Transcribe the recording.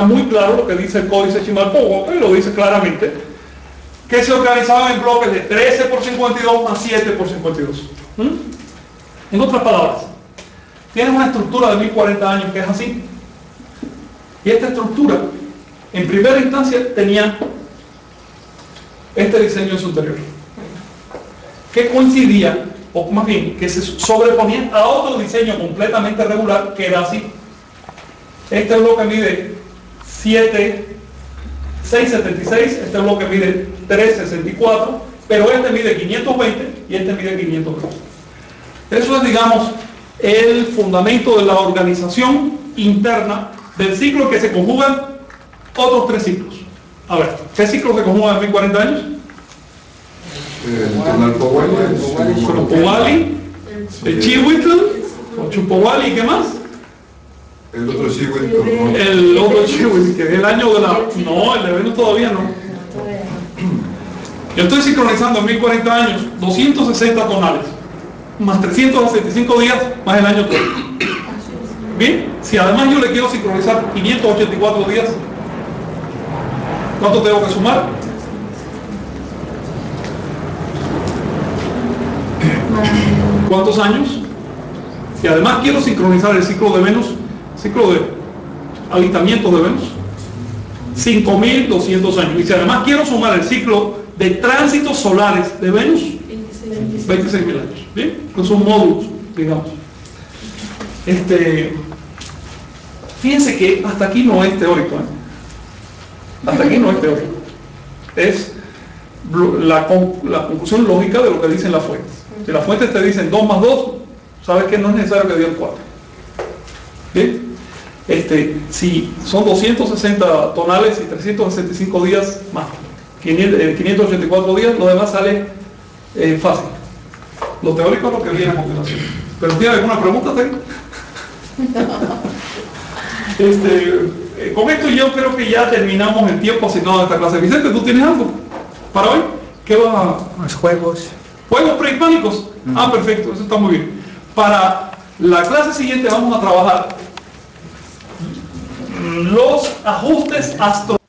muy claro lo que dice el códice Chimalpopoca, y lo dice claramente, que se organizaban en bloques de 13 por 52 más 7 por 52. En otras palabras, tienes una estructura de 1040 años que es así, y esta estructura en primera instancia tenía este diseño en su interior, que coincidía, o más bien, que se sobreponía a otro diseño completamente regular, que era así. Este bloque mide 676, este bloque mide 364, pero este mide 520 y este mide 520. Eso es, digamos, el fundamento de la organización interna del ciclo, que se conjugan otros 3 ciclos. A ver, ¿qué ciclo se conjugan en 1040 años? El Chumpowali, el Chihuitl, o Chumpowali, ¿y qué más? El otro Chihuitl. El otro Chihuitl, que es el año de la... No, el de Venus todavía no. Yo estoy sincronizando en 1040 años 260 tonales, más 365 días, más el año todo. Bien, si además yo le quiero sincronizar 584 días, ¿cuánto tengo que sumar? ¿Cuántos años? Si además quiero sincronizar el ciclo de Venus, ciclo de alistamiento de Venus, 5200 años. Y si además quiero sumar el ciclo de tránsitos solares de Venus, 26.000 años. ¿Bien? Que son módulos, digamos. Fíjense que hasta aquí no es teórico, hasta aquí no es teórico. Es la conclusión lógica de lo que dicen las fuentes. Si las fuentes te dicen 2 más 2, sabes que no es necesario que digan 4. ¿Bien? Si son 260 tonales y 365 días más 584 días, lo demás sale fácil. Lo teórico es lo que viene a continuación. ¿Pero tiene alguna pregunta, Tec? Con esto yo creo que ya terminamos el tiempo asignado a esta clase. Vicente, ¿tú tienes algo para hoy? ¿Qué vas a...? Los juegos. ¿Juegos prehispánicos? Ah, perfecto, eso está muy bien. Para la clase siguiente vamos a trabajar los ajustes astronómicos.